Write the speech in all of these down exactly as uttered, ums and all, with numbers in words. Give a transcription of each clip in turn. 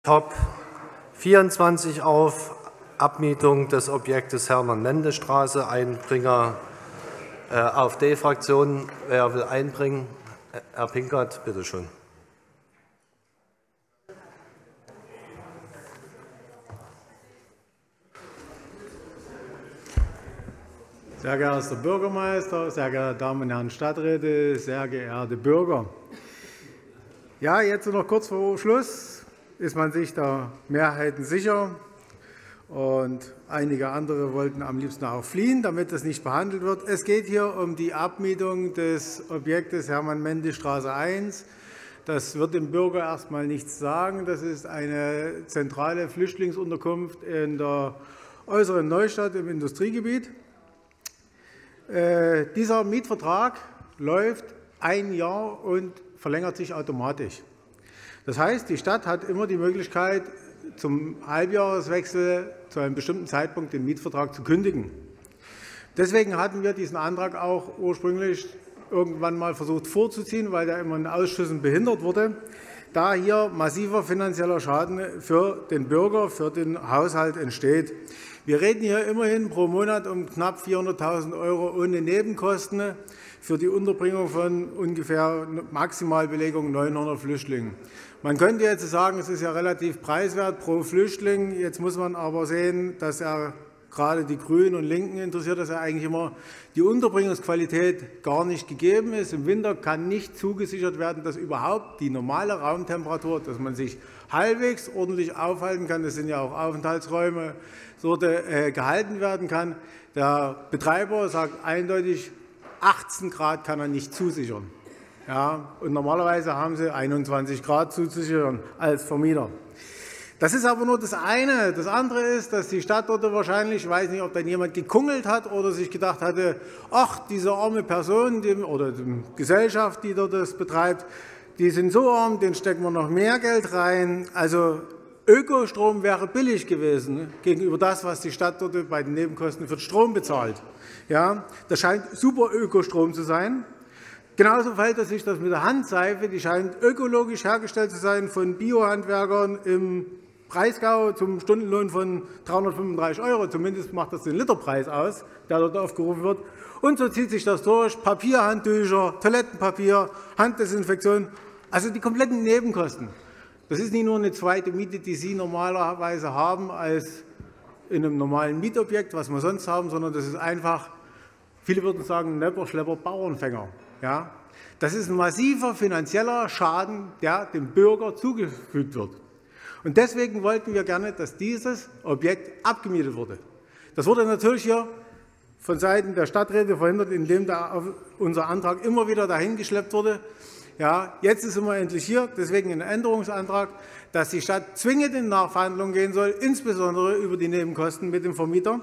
Top vierundzwanzig auf, Abmietung des Objektes Hermann-Mende-Straße, Einbringer äh, AfD-Fraktion. Wer will einbringen? Herr Pinkert, bitte schön. Sehr geehrter Bürgermeister, sehr geehrte Damen und Herren Stadträte, sehr geehrte Bürger! Ja, jetzt noch kurz vor Schluss ist man sich der Mehrheiten sicher, und einige andere wollten am liebsten auch fliehen, damit das nicht behandelt wird. Es geht hier um die Abmietung des Objektes Hermann-Mende-Straße eins. Das wird dem Bürger erst einmal nichts sagen. Das ist eine zentrale Flüchtlingsunterkunft in der äußeren Neustadt im Industriegebiet. Äh, dieser Mietvertrag läuft ein Jahr und verlängert sich automatisch. Das heißt, die Stadt hat immer die Möglichkeit, zum Halbjahreswechsel zu einem bestimmten Zeitpunkt den Mietvertrag zu kündigen. Deswegen hatten wir diesen Antrag auch ursprünglich irgendwann mal versucht vorzuziehen, weil der immer in Ausschüssen behindert wurde, da hier massiver finanzieller Schaden für den Bürger, für den Haushalt entsteht. Wir reden hier immerhin pro Monat um knapp vierhunderttausend Euro ohne Nebenkosten für die Unterbringung von ungefähr Maximalbelegung neunhundert Flüchtlingen. Man könnte jetzt sagen, es ist ja relativ preiswert pro Flüchtling. Jetzt muss man aber sehen, dass er gerade die Grünen und Linken interessiert, dass er eigentlich immer die Unterbringungsqualität gar nicht gegeben ist. Im Winter kann nicht zugesichert werden, dass überhaupt die normale Raumtemperatur, dass man sich halbwegs ordentlich aufhalten kann, das sind ja auch Aufenthaltsräume, dort äh, gehalten werden kann. Der Betreiber sagt eindeutig, achtzehn Grad kann er nicht zusichern. Ja, und normalerweise haben sie einundzwanzig Grad zuzusichern als Vermieter. Das ist aber nur das eine. Das andere ist, dass die Stadt dort wahrscheinlich, ich weiß nicht, ob dann jemand gekungelt hat oder sich gedacht hatte, ach, diese arme Person die, oder die Gesellschaft, die dort das betreibt, die sind so arm, denen stecken wir noch mehr Geld rein. Also Ökostrom wäre billig gewesen gegenüber das, was die Stadt dort bei den Nebenkosten für den Strom bezahlt. Ja, das scheint super Ökostrom zu sein. Genauso verhält es sich das mit der Handseife. Die scheint ökologisch hergestellt zu sein von Biohandwerkern im Breisgau zum Stundenlohn von dreihundertfünfunddreißig Euro. Zumindest macht das den Literpreis aus, der dort aufgerufen wird. Und so zieht sich das durch. Papierhandtücher, Toilettenpapier, Handdesinfektion, also die kompletten Nebenkosten. Das ist nicht nur eine zweite Miete, die Sie normalerweise haben als in einem normalen Mietobjekt, was wir sonst haben, sondern das ist einfach, viele würden sagen, Nepper, Schlepper, Bauernfänger. Ja? Das ist ein massiver finanzieller Schaden, der dem Bürger zugefügt wird. Und deswegen wollten wir gerne, dass dieses Objekt abgemietet wurde. Das wurde natürlich hier von Seiten der Stadträte verhindert, indem der, unser Antrag immer wieder dahingeschleppt wurde. Ja, jetzt sind wir endlich hier, deswegen ein Änderungsantrag, dass die Stadt zwingend in Nachverhandlungen gehen soll, insbesondere über die Nebenkosten mit dem Vermieter,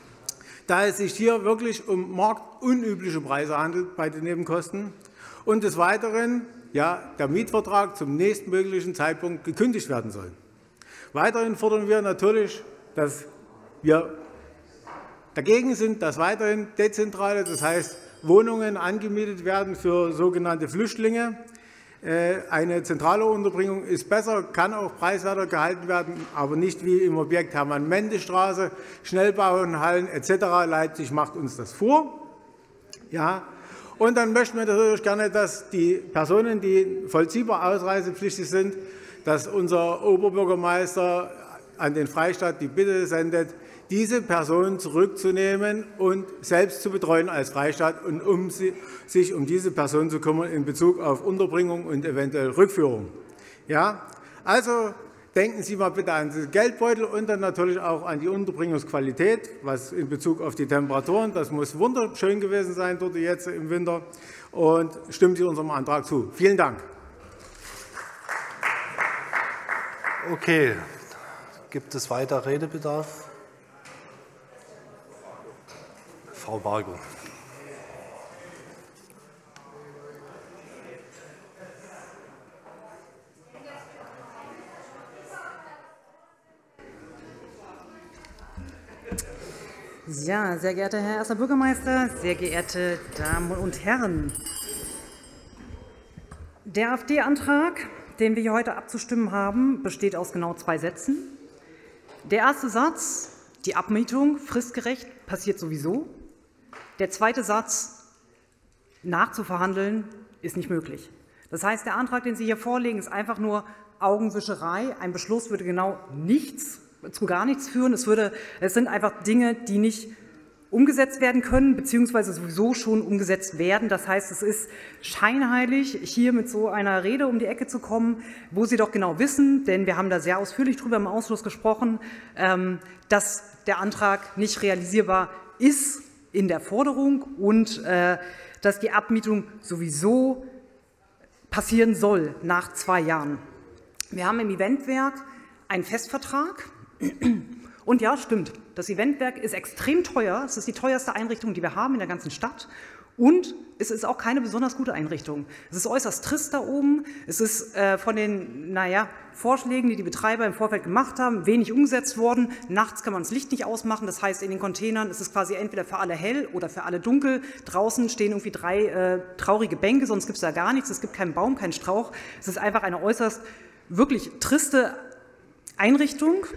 da es sich hier wirklich um marktunübliche Preise handelt bei den Nebenkosten und des Weiteren ja, der Mietvertrag zum nächstmöglichen Zeitpunkt gekündigt werden soll. Weiterhin fordern wir natürlich, dass wir dagegen sind, dass weiterhin dezentrale, das heißt Wohnungen angemietet werden für sogenannte Flüchtlinge. Eine zentrale Unterbringung ist besser, kann auch preiswerter gehalten werden, aber nicht wie im Objekt Hermann-Mende-Straße, Schnellbauhallen et cetera. Leipzig macht uns das vor. Ja. Und dann möchten wir natürlich gerne, dass die Personen, die vollziehbar ausreisepflichtig sind, dass unser Oberbürgermeister an den Freistaat die Bitte sendet, diese Personen zurückzunehmen und selbst zu betreuen als Freistaat und um sie, sich um diese Person zu kümmern in Bezug auf Unterbringung und eventuell Rückführung. Ja? Also denken Sie mal bitte an den Geldbeutel und dann natürlich auch an die Unterbringungsqualität, was in Bezug auf die Temperaturen, das muss wunderschön gewesen sein dort jetzt im Winter, und stimmen Sie unserem Antrag zu. Vielen Dank. Okay, gibt es weiter Redebedarf? Frau Bargo. Ja, sehr geehrter Herr Erster Bürgermeister, sehr geehrte Damen und Herren! Der AfD-Antrag den wir hier heute abzustimmen haben, besteht aus genau zwei Sätzen. Der erste Satz, die Abmietung fristgerecht, passiert sowieso. Der zweite Satz, nachzuverhandeln, ist nicht möglich. Das heißt, der Antrag, den Sie hier vorlegen, ist einfach nur Augenwischerei. Ein Beschluss würde genau nichts, zu gar nichts führen. Es, würde, es sind einfach Dinge, die nicht umgesetzt werden können, beziehungsweise sowieso schon umgesetzt werden. Das heißt, es ist scheinheilig, hier mit so einer Rede um die Ecke zu kommen, wo Sie doch genau wissen, denn wir haben da sehr ausführlich drüber im Ausschuss gesprochen, dass der Antrag nicht realisierbar ist in der Forderung und dass die Abmietung sowieso passieren soll nach zwei Jahren. Wir haben im Eventwerk einen Festvertrag. Und ja, stimmt, das Eventwerk ist extrem teuer. Es ist die teuerste Einrichtung, die wir haben in der ganzen Stadt. Und es ist auch keine besonders gute Einrichtung. Es ist äußerst trist da oben. Es ist äh, von den naja, Vorschlägen, die die Betreiber im Vorfeld gemacht haben, wenig umgesetzt worden. Nachts kann man das Licht nicht ausmachen. Das heißt, in den Containern ist es quasi entweder für alle hell oder für alle dunkel. Draußen stehen irgendwie drei äh, traurige Bänke, sonst gibt es da gar nichts. Es gibt keinen Baum, keinen Strauch. Es ist einfach eine äußerst wirklich triste Einrichtung.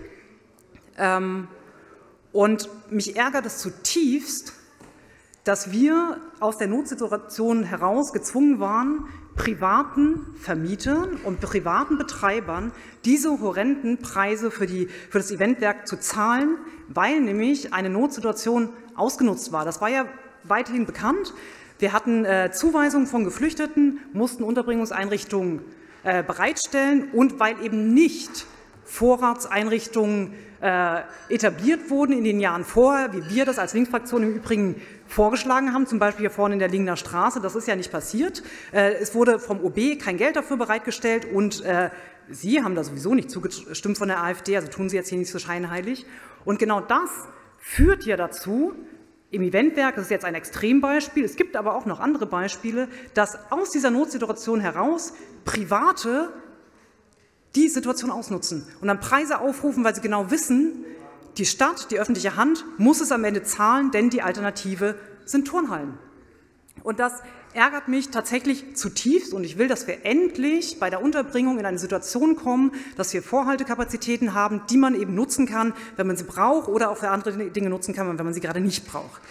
Und mich ärgert es zutiefst, dass wir aus der Notsituation heraus gezwungen waren, privaten Vermietern und privaten Betreibern diese horrenden Preise für, die, für das Eventwerk zu zahlen, weil nämlich eine Notsituation ausgenutzt war. Das war ja weithin bekannt. Wir hatten äh, Zuweisungen von Geflüchteten, mussten Unterbringungseinrichtungen äh, bereitstellen und weil eben nicht Vorratseinrichtungen äh, etabliert wurden in den Jahren vorher, wie wir das als Linksfraktion im Übrigen vorgeschlagen haben, zum Beispiel hier vorne in der Lingener Straße. Das ist ja nicht passiert. Äh, es wurde vom O B kein Geld dafür bereitgestellt und äh, Sie haben da sowieso nicht zugestimmt von der AfD, also tun Sie jetzt hier nicht so scheinheilig. Und genau das führt ja dazu, im Eventwerk, das ist jetzt ein Extrembeispiel, es gibt aber auch noch andere Beispiele, dass aus dieser Notsituation heraus Private die Situation ausnutzen und dann Preise aufrufen, weil sie genau wissen, die Stadt, die öffentliche Hand muss es am Ende zahlen, denn die Alternative sind Turnhallen. Und das ärgert mich tatsächlich zutiefst und ich will, dass wir endlich bei der Unterbringung in eine Situation kommen, dass wir Vorhaltekapazitäten haben, die man eben nutzen kann, wenn man sie braucht oder auch für andere Dinge nutzen kann, wenn man sie gerade nicht braucht.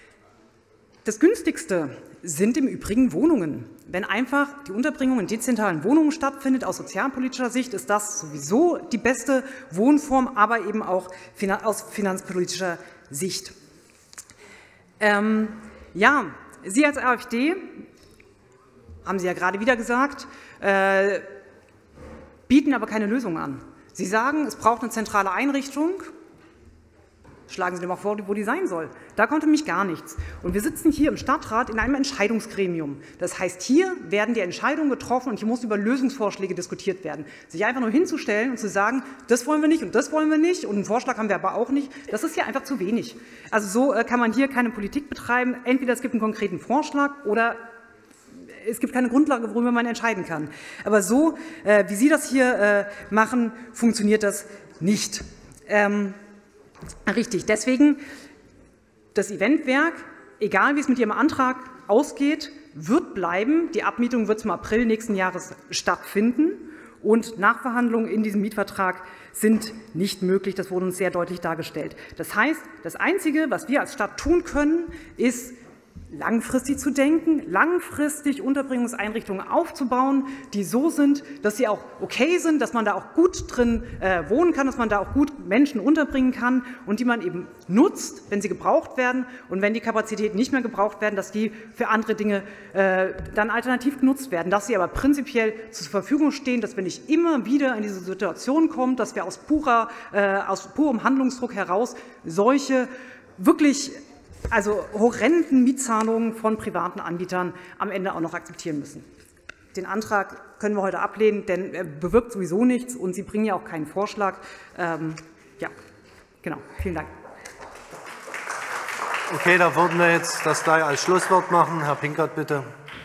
Das Günstigste sind im Übrigen Wohnungen. Wenn einfach die Unterbringung in dezentralen Wohnungen stattfindet, aus sozialpolitischer Sicht ist das sowieso die beste Wohnform, aber eben auch aus finanzpolitischer Sicht. Ähm, ja, Sie als AfD, haben Sie ja gerade wieder gesagt, äh, bieten aber keine Lösung an. Sie sagen, es braucht eine zentrale Einrichtung. Schlagen Sie dir mal vor, wo die sein soll. Da kommt nämlich gar nichts. Und wir sitzen hier im Stadtrat in einem Entscheidungsgremium. Das heißt, hier werden die Entscheidungen getroffen und hier muss über Lösungsvorschläge diskutiert werden. Sich einfach nur hinzustellen und zu sagen, das wollen wir nicht und das wollen wir nicht und einen Vorschlag haben wir aber auch nicht, das ist hier einfach zu wenig. Also so äh, kann man hier keine Politik betreiben. Entweder es gibt einen konkreten Vorschlag oder es gibt keine Grundlage, worüber man entscheiden kann. Aber so, äh, wie Sie das hier äh, machen, funktioniert das nicht. Ähm, Richtig, deswegen das Eventwerk, egal wie es mit Ihrem Antrag ausgeht, wird bleiben. Die Abmietung wird zum April nächsten Jahres stattfinden und Nachverhandlungen in diesem Mietvertrag sind nicht möglich. Das wurde uns sehr deutlich dargestellt. Das heißt, das Einzige, was wir als Stadt tun können, ist, langfristig zu denken, langfristig Unterbringungseinrichtungen aufzubauen, die so sind, dass sie auch okay sind, dass man da auch gut drin äh, wohnen kann, dass man da auch gut Menschen unterbringen kann und die man eben nutzt, wenn sie gebraucht werden und wenn die Kapazitäten nicht mehr gebraucht werden, dass die für andere Dinge äh, dann alternativ genutzt werden, dass sie aber prinzipiell zur Verfügung stehen, dass wir nicht immer wieder in diese Situation kommen, dass wir aus, purer, äh, aus purem Handlungsdruck heraus solche wirklich also horrenden Mietzahlungen von privaten Anbietern am Ende auch noch akzeptieren müssen. Den Antrag können wir heute ablehnen, denn er bewirkt sowieso nichts und Sie bringen ja auch keinen Vorschlag. Ähm, ja, genau. Vielen Dank. Okay, da würden wir jetzt das gleich als Schlusswort machen. Herr Pinkert, bitte.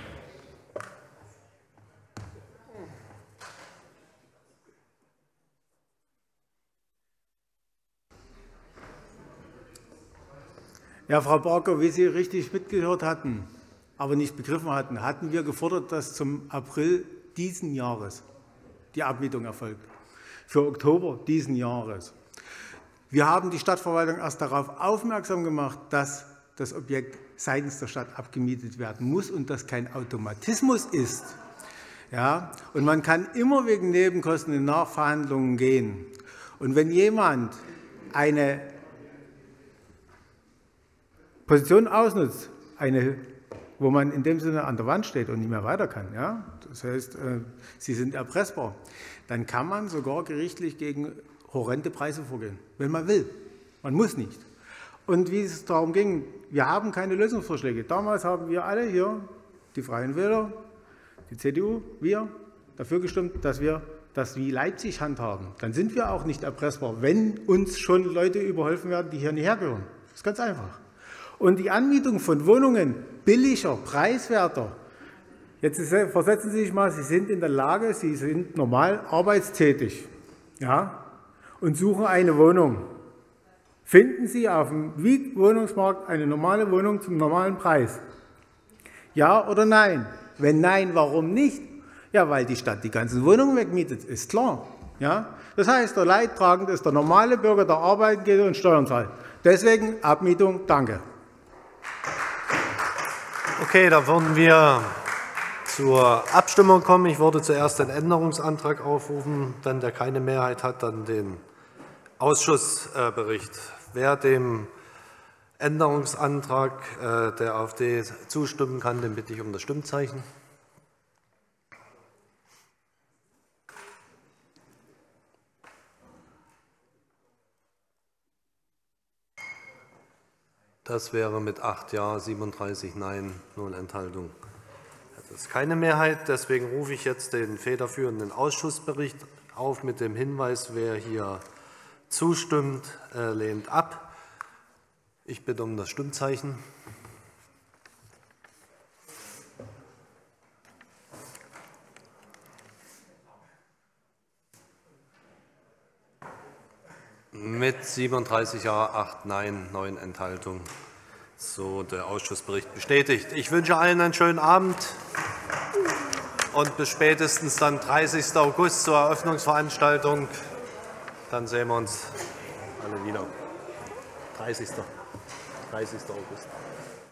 Ja, Frau Barker, wie Sie richtig mitgehört hatten, aber nicht begriffen hatten, hatten wir gefordert, dass zum April diesen Jahres die Abmietung erfolgt, für Oktober diesen Jahres. Wir haben die Stadtverwaltung erst darauf aufmerksam gemacht, dass das Objekt seitens der Stadt abgemietet werden muss und das kein Automatismus ist. Ja, und man kann immer wegen Nebenkosten in Nachverhandlungen gehen. Und wenn jemand eine Position ausnutzt, eine, wo man in dem Sinne an der Wand steht und nicht mehr weiter kann, ja, das heißt, äh, Sie sind erpressbar, dann kann man sogar gerichtlich gegen horrende Preise vorgehen, wenn man will. Man muss nicht. Und wie es darum ging, wir haben keine Lösungsvorschläge. Damals haben wir alle hier, die Freien Wähler, die C D U, wir, dafür gestimmt, dass wir das wie Leipzig handhaben. Dann sind wir auch nicht erpressbar, wenn uns schon Leute überholfen werden, die hier nicht hergehören. Das ist ganz einfach. Und die Anmietung von Wohnungen billiger, preiswerter. Jetzt versetzen Sie sich mal, Sie sind in der Lage, Sie sind normal arbeitstätig, ja, und suchen eine Wohnung. Finden Sie auf dem Mietwohnungsmarkt eine normale Wohnung zum normalen Preis? Ja oder nein? Wenn nein, warum nicht? Ja, weil die Stadt die ganzen Wohnungen wegmietet, ist klar. Ja? Das heißt, der Leidtragende ist der normale Bürger, der arbeiten geht und Steuern zahlt. Deswegen Abmietung, danke. Okay, da würden wir zur Abstimmung kommen. Ich würde zuerst den Änderungsantrag aufrufen. Wenn der keine Mehrheit hat, dann den Ausschussbericht. Wer dem Änderungsantrag der AfD zustimmen kann, den bitte ich um das Stimmzeichen. Das wäre mit acht Ja, siebenunddreißig Nein, null Enthaltung. Das ist keine Mehrheit. Deswegen rufe ich jetzt den federführenden Ausschussbericht auf mit dem Hinweis, wer hier zustimmt, lehnt ab. Ich bitte um das Stimmzeichen. Mit siebenunddreißig Ja, acht Nein, neun Enthaltungen. So, der Ausschussbericht bestätigt. Ich wünsche allen einen schönen Abend und bis spätestens dann dreißigsten August zur Eröffnungsveranstaltung. Dann sehen wir uns alle wieder. dreißigsten dreißigsten August.